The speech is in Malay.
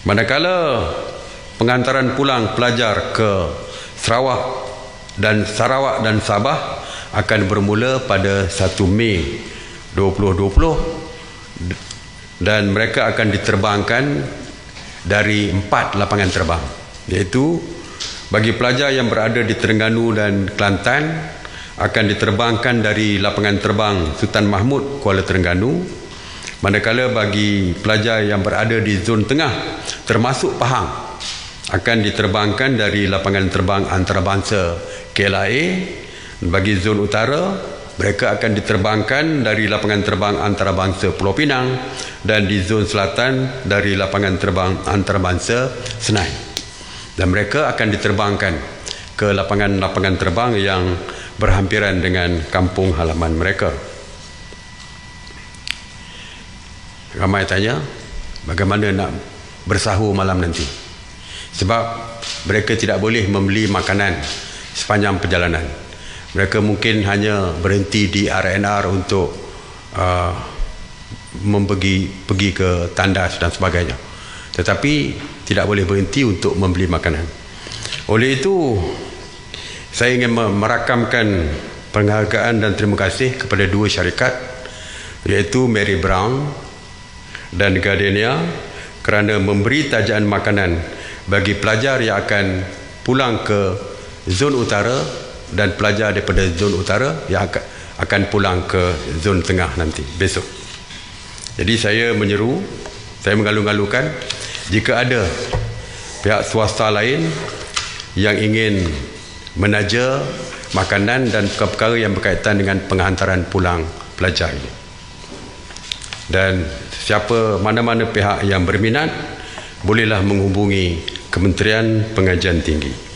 Manakala pengantaran pulang pelajar ke Sarawak dan Sabah akan bermula pada 1 Mei 2020 dan mereka akan diterbangkan dari 4 lapangan terbang, iaitu bagi pelajar yang berada di Terengganu dan Kelantan akan diterbangkan dari lapangan terbang Sultan Mahmud Kuala Terengganu, manakala bagi pelajar yang berada di zon tengah termasuk Pahang akan diterbangkan dari lapangan terbang antarabangsa KLIA. Bagi zon utara mereka akan diterbangkan dari lapangan terbang antarabangsa Pulau Pinang dan di zon selatan dari lapangan terbang antarabangsa Senai, dan mereka akan diterbangkan ke lapangan-lapangan terbang yang berhampiran dengan kampung halaman mereka. Ramai tanya bagaimana nak bersahur malam nanti, sebab mereka tidak boleh membeli makanan sepanjang perjalanan. Mereka mungkin hanya berhenti di RNR untuk pergi ke tandas dan sebagainya, tetapi tidak boleh berhenti untuk membeli makanan. Oleh itu, saya ingin merakamkan penghargaan dan terima kasih kepada 2 syarikat, iaitu Mary Brown dan Gardenia, kerana memberi tajaan makanan bagi pelajar yang akan pulang ke zon utara dan pelajar daripada zon utara yang akan pulang ke zon tengah nanti besok. Jadi saya mengalu-alukan jika ada pihak swasta lain yang ingin menaja makanan dan perkara-perkara yang berkaitan dengan penghantaran pulang pelajar ini, dan mana-mana pihak yang berminat bolehlah menghubungi Kementerian Pengajian Tinggi.